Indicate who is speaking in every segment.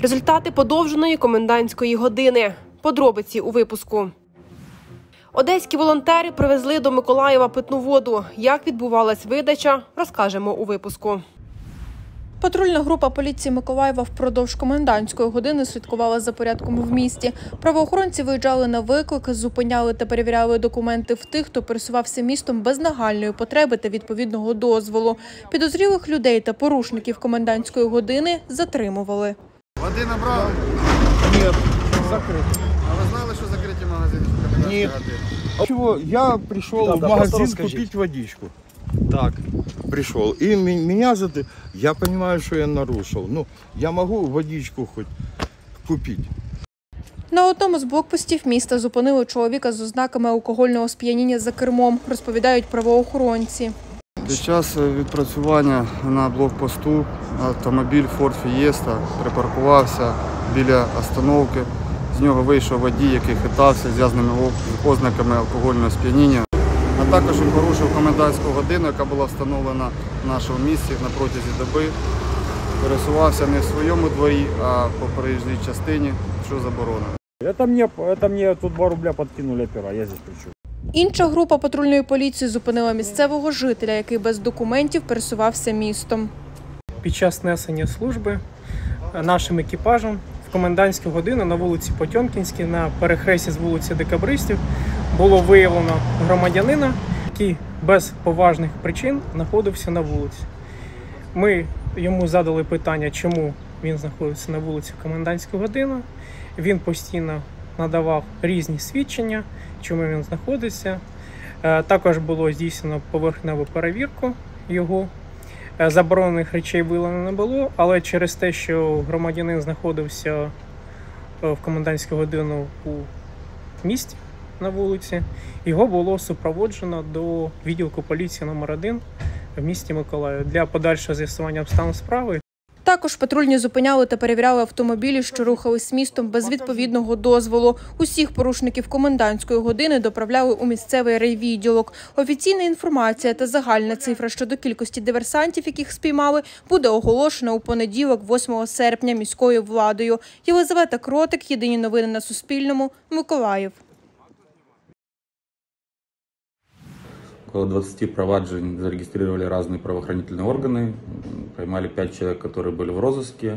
Speaker 1: Результати подовженої комендантської години. Подробиці у випуску. Одеські волонтери привезли до Миколаєва питну воду. Як відбувалась видача, розкажемо у випуску.
Speaker 2: Патрульна група поліції Миколаєва впродовж комендантської години слідкувала за порядком в місті. Правоохоронці виїжджали на виклик, зупиняли та перевіряли документи в тих, хто пересувався містом без нагальної потреби та відповідного дозволу. Підозрілих людей та порушників комендантської години затримували.
Speaker 3: Води набрали?
Speaker 4: Ні, закриті.
Speaker 3: А ви знали, що закриті магазини?
Speaker 4: Ні. Чего? Я пришел в магазин купить водичку. Так, пришел. И меня я понимаю, что я нарушил. Ну, я могу водичку хоть купить.
Speaker 2: На одному з блокпостів міста зупинили чоловіка з ознаками алкогольного сп'яніння за кермом, розповідають правоохоронці.
Speaker 5: Під час відпрацювання на блокпосту автомобіль Ford Fiesta припаркувався біля остановки. З нього вийшов водій, який хитався з ясними ознаками алкогольного сп'яніння. А також він порушив комендантську годину, яка була встановлена в нашому місті на протязі доби. Пересувався не в своєму дворі, а по проїжджій частині, що заборонено.
Speaker 6: Это мне тут 2 рубля подкинули опера, я здесь при чем?
Speaker 2: Інша група патрульної поліції зупинила місцевого жителя, який без документів пересувався містом.
Speaker 7: Під час несення служби нашим екіпажем в комендантську годину на вулиці Потьомкінській, на перехресті з вулиці Декабристів, було виявлено громадянина, який без поважних причин знаходився на вулиці. Ми йому задали питання, чому він знаходиться на вулиці в комендантську годину. Він постійно надавав різні свідчення, чому він знаходиться. Також було здійснено поверхневу перевірку його. Заборонених речей виявлено не було, але через те, що громадянин знаходився в комендантську годину у місті на вулиці, його було супроводжено до відділку поліції номер 1 в місті Миколаїв для подальшого з'ясування обставин справи.
Speaker 2: Також патрульні зупиняли та перевіряли автомобілі, що рухались містом без відповідного дозволу. Усіх порушників комендантської години доправляли у місцевий райвідділок. Офіційна інформація та загальна цифра щодо кількості диверсантів, яких спіймали, буде оголошена у понеділок, 8 серпня, міською владою. Єлизавета Кротик, Єдині новини на Суспільному, Миколаїв.
Speaker 8: Около 20 проваджень зарегистрировали разные правоохранительные органы. Поймали 5 человек, которые были в розыске.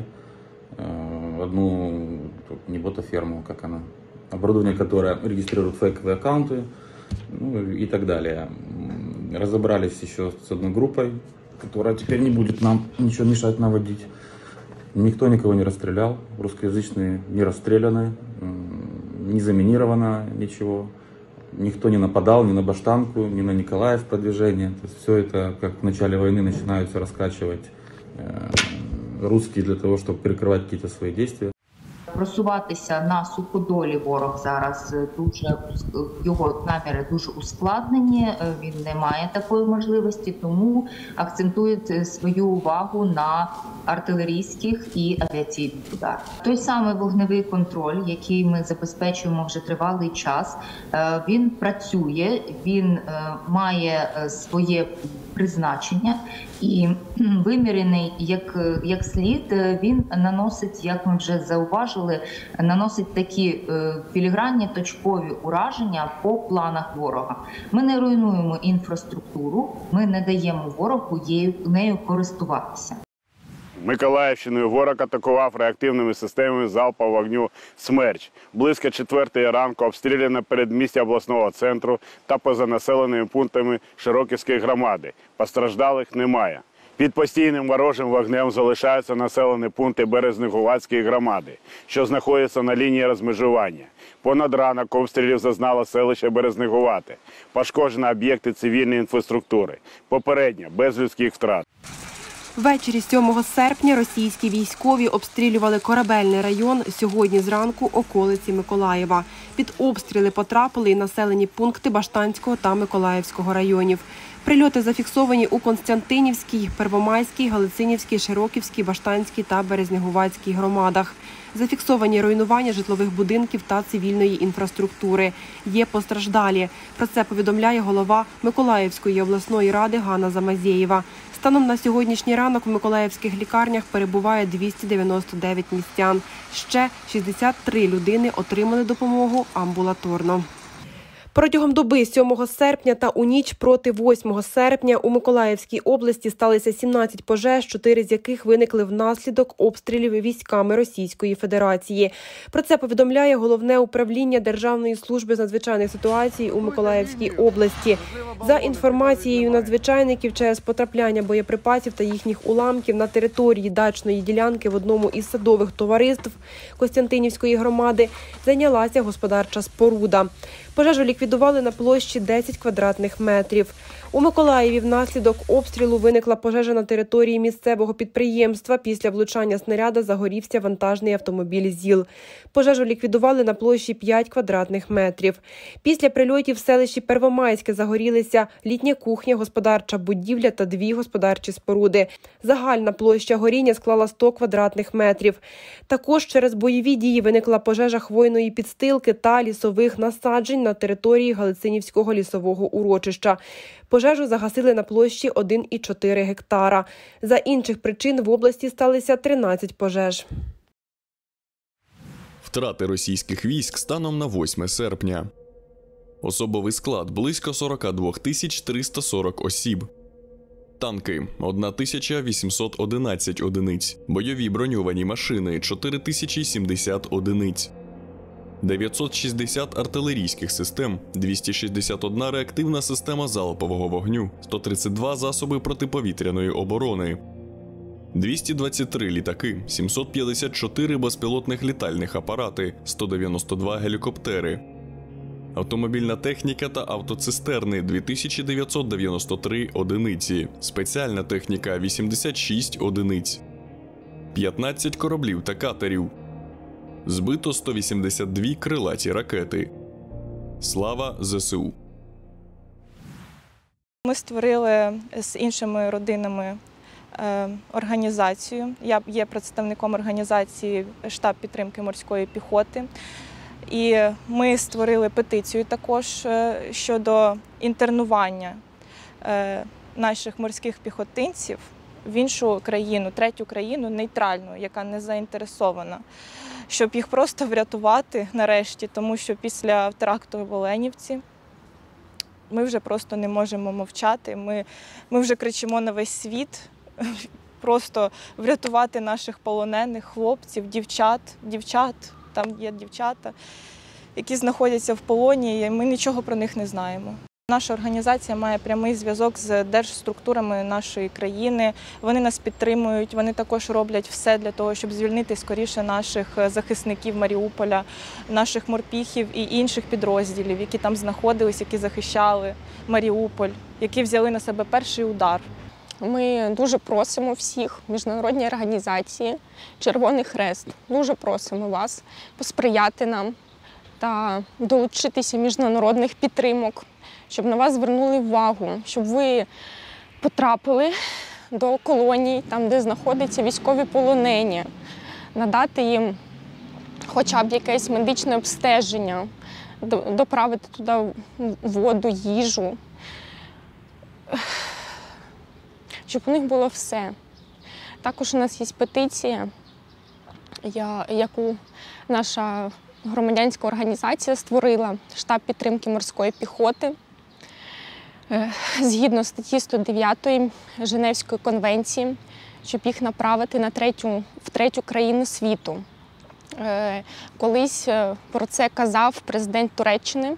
Speaker 8: Одну неботоферму, как она, оборудование, которое регистрирует фейковые аккаунты, ну, и так далее. Разобрались еще с одной группой, которая теперь не будет нам ничего мешать наводить. Никто никого не расстрелял. Русскоязычные не расстреляны, не заминировано ничего. Никто не нападал ни на Баштанку, ни на Николаев продвижение. То есть все это, как в начале войны, начинаются раскачивать русские для того, чтобы перекрывать какие-то свои действия.
Speaker 9: Просуватися на суходолі ворог зараз дуже, його наміри дуже ускладнені, він не має такої можливості, тому акцентує свою увагу на артилерійських і авіаційних ударах. Той самий вогневий контроль, який ми забезпечуємо вже тривалий час, він працює, він має своє призначення і вимірений як слід, він наносить, як ми вже зауважили, наносить такі філігранні точкові ураження по планах ворога. Ми не руйнуємо інфраструктуру, ми не даємо ворогу нею користуватися.
Speaker 10: Миколаївщиною ворог атакував реактивними системами залпового вогню «Смерч». Близько 4-ї ранку обстріляно передмістя обласного центру та поза населеними пунктами Широківської громади. Постраждалих немає. Під постійним ворожим вогнем залишаються населені пункти Березнегуватської громади, що знаходяться на лінії розмежування. Понад ранок обстрілів зазнало селище Березнегувате. Пошкоджено об'єкти цивільної інфраструктури. Попередньо без людських втрат.
Speaker 1: Ввечері 7 серпня російські військові обстрілювали Корабельний район, сьогодні зранку околиці Миколаєва. Під обстріли потрапили і населені пункти Баштанського та Миколаївського районів. Прильоти зафіксовані у Константинівській, Первомайській, Галицинівській, Широківській, Баштанській та Березнегуватській громадах. Зафіксовані руйнування житлових будинків та цивільної інфраструктури. Є постраждалі. Про це повідомляє голова Миколаївської обласної ради Ганна Замазєєва. Станом на сьогоднішній ранок в миколаївських лікарнях перебуває 299 містян. Ще 63 людини отримали допомогу амбулаторно. Протягом доби 7 серпня та у ніч проти 8 серпня у Миколаївській області сталися 17 пожеж, 4 з яких виникли внаслідок обстрілів військами Російської Федерації. Про це повідомляє Головне управління Державної служби з надзвичайних ситуацій у Миколаївській області. За інформацією надзвичайників, через потрапляння боєприпасів та їхніх уламків на території дачної ділянки в одному із садових товариств Костянтинівської громади зайнялася господарча споруда. Пожежу ліквідували на площі 10 квадратних метрів. У Миколаєві внаслідок обстрілу виникла пожежа на території місцевого підприємства. Після влучання снаряда загорівся вантажний автомобіль ЗІЛ. Пожежу ліквідували на площі 5 квадратних метрів. Після прильотів в селищі Первомайське загорілися літня кухня, господарча будівля та 2 господарчі споруди. Загальна площа горіння склала 100 квадратних метрів. Також через бойові дії виникла пожежа хвойної підстилки та лісових насаджень на території Галицинівського лісового урочища. Пожежу загасили на площі 1,4 гектара. За інших причин в області сталися 13 пожеж.
Speaker 11: Втрати російських військ станом на 8 серпня. Особовий склад – близько 42 340 осіб. Танки – 1811 одиниць. Бойові броньовані машини – 4070 одиниць. 960 артилерійських систем, 261 реактивна система залпового вогню, 132 засоби протиповітряної оборони, 223 літаки, 754 безпілотних літальних апарати, 192 гелікоптери. Автомобільна техніка та автоцистерни – 2993 одиниці, спеціальна техніка – 86 одиниць, 15 кораблів та катерів. Збито 182 крилаті ракети. Слава ЗСУ!
Speaker 2: Ми створили з іншими родинами організацію. Я є представником організації «Штаб підтримки морської піхоти». І ми створили петицію також щодо інтернування наших морських піхотинців в іншу країну, третю країну, нейтральну, яка не заінтересована, щоб їх просто врятувати нарешті, тому що після теракту в Оленівці ми вже просто не можемо мовчати, ми вже кричимо на весь світ, просто врятувати наших полонених хлопців, дівчат, там є дівчата, які знаходяться в полоні, і ми нічого про них не знаємо. Наша організація має прямий зв'язок з держструктурами нашої країни. Вони нас підтримують, вони також роблять все для того, щоб звільнити скоріше наших захисників Маріуполя, наших морпіхів і інших підрозділів, які там знаходились, які захищали Маріуполь, які взяли на себе перший удар.
Speaker 12: Ми дуже просимо всіх, міжнародні організації, Червоний Хрест, дуже просимо вас посприяти нам та долучитися міжнародних підтримок, щоб на вас звернули увагу, щоб ви потрапили до колоній, там, де знаходяться військові полонені, надати їм хоча б якесь медичне обстеження, доправити туди воду, їжу, щоб у них було все. Також у нас є петиція, яку наша громадянська організація створила, штаб підтримки морської піхоти, згідно статті 109 Женевської конвенції, щоб їх направити в третю країну світу. Колись про це казав президент Туреччини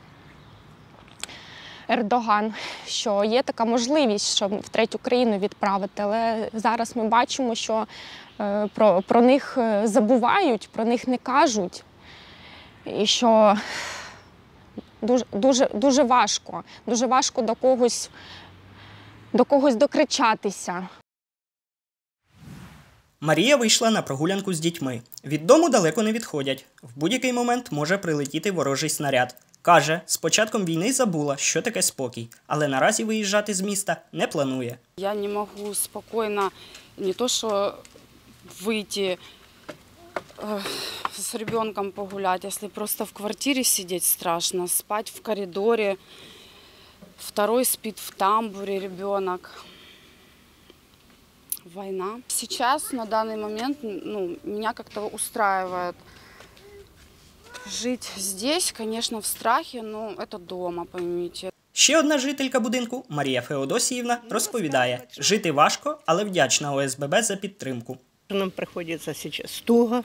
Speaker 12: Ердоган, що є така можливість, щоб в третю країну відправити, але зараз ми бачимо, що про них забувають, про них не кажуть, і що дуже важко до когось докричатися.
Speaker 13: Марія вийшла на прогулянку з дітьми. Від дому далеко не відходять. В будь-який момент може прилетіти ворожий снаряд. Каже, з початком війни забула, що таке спокій, але наразі виїжджати з міста не планує.
Speaker 14: Я не можу спокійно не то, що вийти с ребенком погулять, если просто в квартире сидеть страшно, спать в коридоре, второй спит в тамбуре ребенок. Война. Сейчас, на данный момент, меня как-то устраивает жить здесь, конечно, в страхе, но это дома, поймите.
Speaker 13: Ще одна жителька будинку, Марія Феодосіївна, розповідає, жити важко, але вдячна ОСББ за підтримку.
Speaker 15: Нам приходится сейчас туго.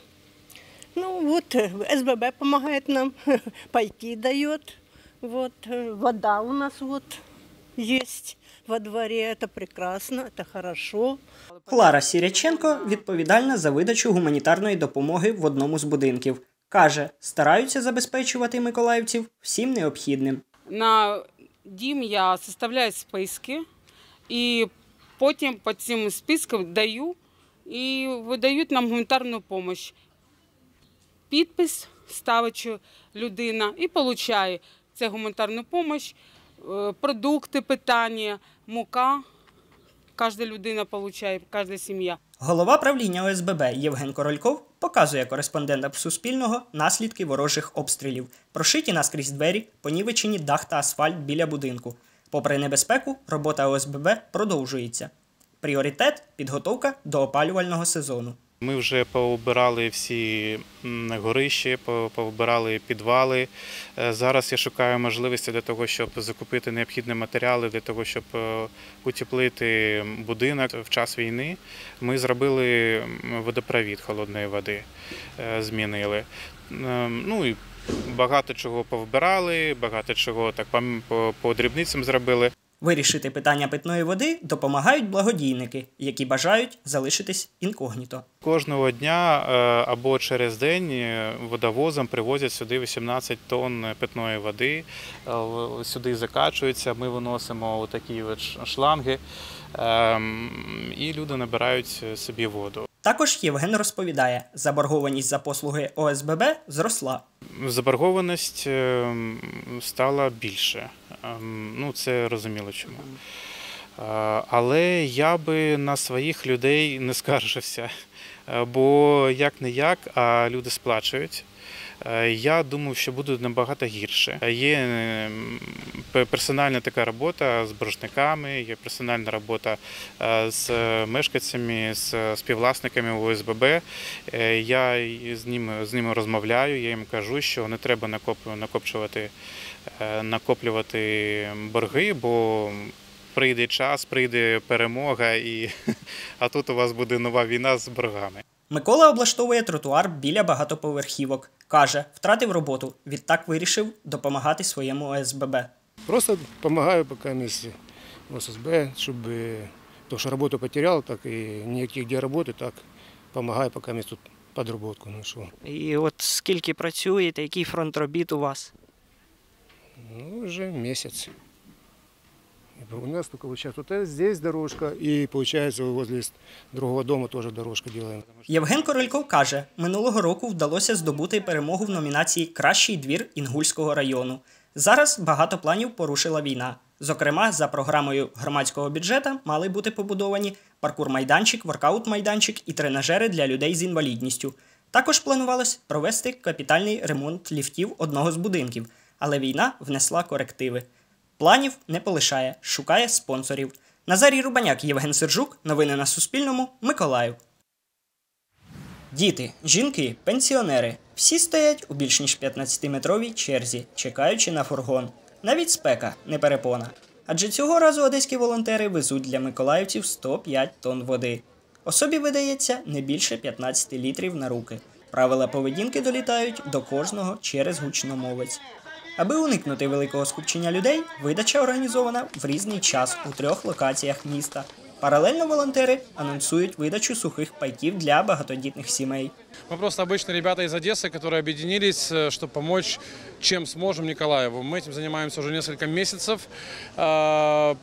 Speaker 15: СББ помогает нам, пайки дает. Вода у нас есть во дворе, это прекрасно, это хорошо.
Speaker 13: Клара Сіряченко відповідальна за видачу гуманітарної допомоги в одному з будинків. Каже, стараються забезпечувати миколаївців всім необхідним.
Speaker 14: На дім я составляю списки і потім по цим спискам даю і видають нам гуманітарну допомогу. Підпис ставить людина і отримує цю гуманітарну допомогу, продукти, питання, мука. Кожна людина отримує, кожна сім'я.
Speaker 13: Голова правління ОСББ Євген Корольков показує кореспондентам Суспільного наслідки ворожих обстрілів. Прошиті наскрізь двері, понівечені дах та асфальт біля будинку. Попри небезпеку, робота ОСББ продовжується. Пріоритет – підготовка до опалювального сезону.
Speaker 16: Ми вже поубирали всі горища, поубирали підвали. Зараз я шукаю можливості для того, щоб закупити необхідні матеріали, для того, щоб утеплити будинок. В час війни ми зробили водопровід холодної води, змінили. І багато чого повбирали, багато чого так по дрібницям зробили.
Speaker 13: Вирішити питання питної води допомагають благодійники, які бажають залишитись інкогніто.
Speaker 16: Кожного дня або через день водовозом привозять сюди 18 тонн питної води, сюди закачуються, ми виносимо такі шланги і люди набирають собі воду.
Speaker 13: Також Євген розповідає, заборгованість за послуги ОСББ зросла.
Speaker 16: Заборгованість стала більше. Це розуміло чому. Але я би на своїх людей не скаржився, бо як-не-як, а люди сплачують. Я думаю, що буде набагато гірше. Є персональна така робота з боржниками, є персональна робота з мешканцями, з співвласниками ОСББ. Я з ними розмовляю, я їм кажу, що не треба накоплювати борги, бо прийде час, прийде перемога, а тут у вас буде нова війна з боргами.
Speaker 13: Микола облаштовує тротуар біля багатоповерхівок. Каже, втратив роботу, відтак вирішив допомагати своєму ОСББ.
Speaker 17: Просто допомагаю поки місці ОСББ, щоб то, що роботу потеряв, так і ніяких де роботи, так допомагаю поки місць тут підроботку знайшов.
Speaker 18: І от скільки працюєте, який фронт робіт у вас?
Speaker 17: Вже місяць. У нас только вот сейчас вот здесь дорожка, и получается возле другого дома тоже дорожку делаем.
Speaker 13: Євген Корольков каже, минулого року вдалося здобути перемогу в номінації «Кращий двір Інгульського району». Зараз багато планів порушила війна. Зокрема, за програмою громадського бюджету мали бути побудовані паркур-майданчик, воркаут-майданчик і тренажери для людей з інвалідністю. Також планувалось провести капітальний ремонт ліфтів одного з будинків, але війна внесла корективи. Планів не полишає, шукає спонсорів. Назарій Рубаняк, Євген Сержук. Новини на Суспільному. Миколаїв. Діти, жінки, пенсіонери – всі стоять у більш ніж 15-метровій черзі, чекаючи на фургон. Навіть спека – не перепона. Адже цього разу одеські волонтери везуть для миколаївців 105 тонн води. Особі видається не більше 15 літрів на руки. Правила поведінки долітають до кожного через гучномовець. Аби уникнути великого скупчення людей, видача організована в різний час у 3 локаціях міста. Паралельно волонтери анонсують видачу сухих пайків для багатодітних сімей.
Speaker 19: Мы просто обычные ребята из Одессы, которые объединились, чтобы помочь, чем сможем, Николаеву. Мы этим занимаемся уже несколько месяцев.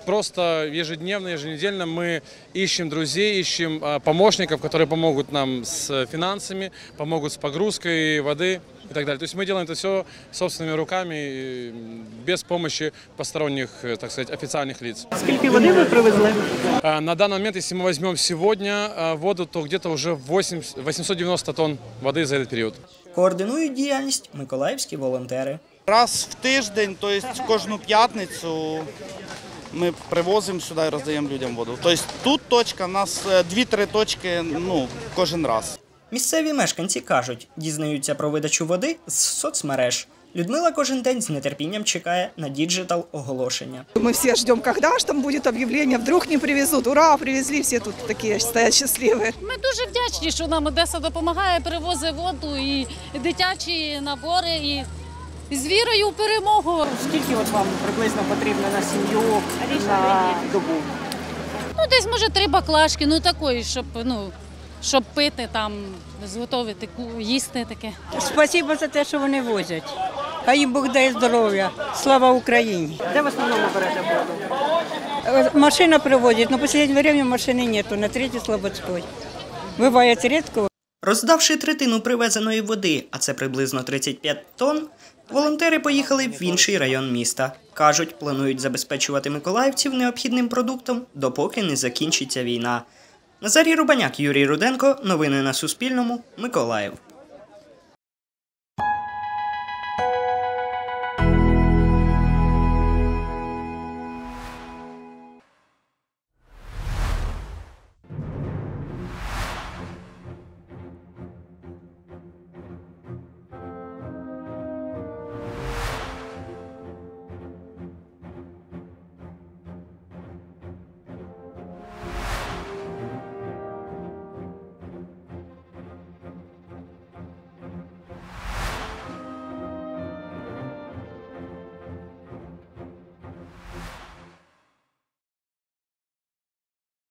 Speaker 19: просто ежедневно, еженедельно мы ищем друзей, ищем помощников, которые помогут нам с финансами, помогут с погрузкой воды и так далее. То есть мы делаем это все собственными руками, без помощи посторонних, так сказать, официальных лиц.
Speaker 20: Сколько воды вы привезли?
Speaker 19: На данный момент, если мы возьмем сегодня воду, то где-то уже 890 тонн воды за этот период.
Speaker 13: Координують діяльність миколаївські волонтери.
Speaker 21: Раз в тиждень, тобто кожну п'ятницю ми привозимо сюди і роздаємо людям воду. Тобто тут точка, у нас 2-3 точки кожен раз.
Speaker 13: Місцеві мешканці кажуть, дізнаються про видачу води з соцмереж. Людмила кожен день з нетерпінням чекає на діджитал-оголошення.
Speaker 22: Ми всі чекаємо, коли ж там буде об'явлення, вдруг не привезуть. Ура, привезли, всі тут такі стоять щасливі.
Speaker 23: Ми дуже вдячні, що нам Одеса допомагає, привозить воду і дитячі набори, і з вірою у перемогу.
Speaker 20: Скільки вам приблизно потрібно на сім'ю на добу?
Speaker 23: Десь, може, 3 баклажки, такої, щоб пити, зготовити, їсти таке.
Speaker 24: Спасибо за те, що вони возять. Хай їм Бог дає здоров'я. Слава Україні.
Speaker 20: Де в основному берете воду?
Speaker 24: Машина привозить, але в останнє час машини нету, на 3-й Слободській. Буває рідко.
Speaker 13: Роздавши третину привезеної води, а це приблизно 35 тонн, волонтери поїхали в інший район міста. Кажуть, планують забезпечувати миколаївців необхідним продуктом, допоки не закінчиться війна. Назарій Рубаняк, Юрій Руденко. Новини на Суспільному. Миколаїв.